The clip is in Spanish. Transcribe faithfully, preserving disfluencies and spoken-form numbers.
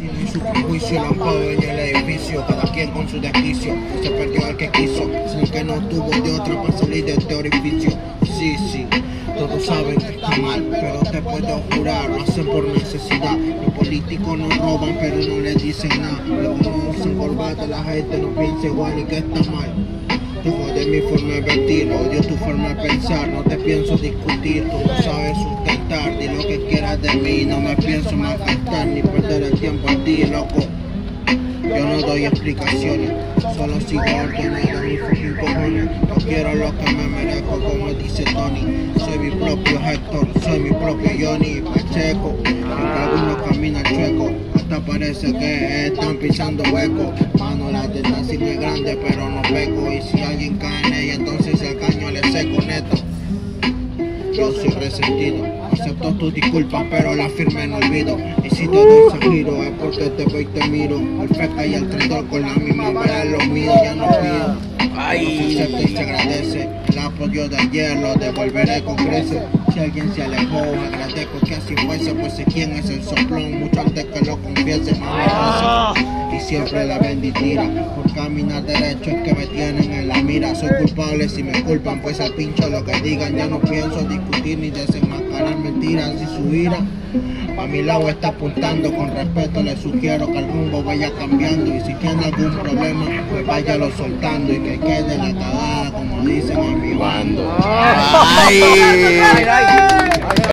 Y su prejuicio lampado en el edificio, cada quien con su desquicio. Se perdió el que quiso, sin que no tuvo de otra para salir de este orificio. Sí, sí, todos saben que está mal, pero te puedo jurar, lo hacen por necesidad. Los políticos no roban, pero no les dicen nada. Luego no usan corbata, la gente no piensa igual y que está mal. Te jode mi forma de vestir, odio tu forma de pensar. No te pienso discutir, tú no sabes sustentar. Di lo que quieras de mí, no me pienso malgastar ni perder el tiempo en ti, loco. Yo no doy explicaciones, solo sigo órdenes de mis fucking cojones. No quiero lo que me merezco, como dice Tony. Soy mi propio Héctor, soy mi propio Johnny Pacheco. Aunque algunos caminan chueco, hasta parece que están pisando hueco. Mano, la tendencia sí es grande, pero no peco. Y si alguien cae en ella, entonces el caño le seco neto. Yo soy resentido, acepto tus disculpas, pero la firme no olvido. Y si te doy ese giro es porque te veo y te miro. El feca y el traidor con la misma vara lo mío, ya no pido. Ay, se acepta y se agradece. El apoyo de ayer lo devolveré con creces. Si alguien se alejó, agradezco que así fuese. Pues sé quién es el soplón, mucho antes que lo confiese. Mami, y siempre la benditira. Por caminar derecho es que me tienen en la mira. Soy culpable si me culpan, pues al pincho lo que digan. Ya no pienso discutir ni desenmascarar mentiras y su ira. A mi lado está apuntando, con respeto le sugiero que el rumbo vaya cambiando. Y si tiene algún problema, pues váyalo soltando. Y que quede la cagada, como dicen en mi bando. Ay.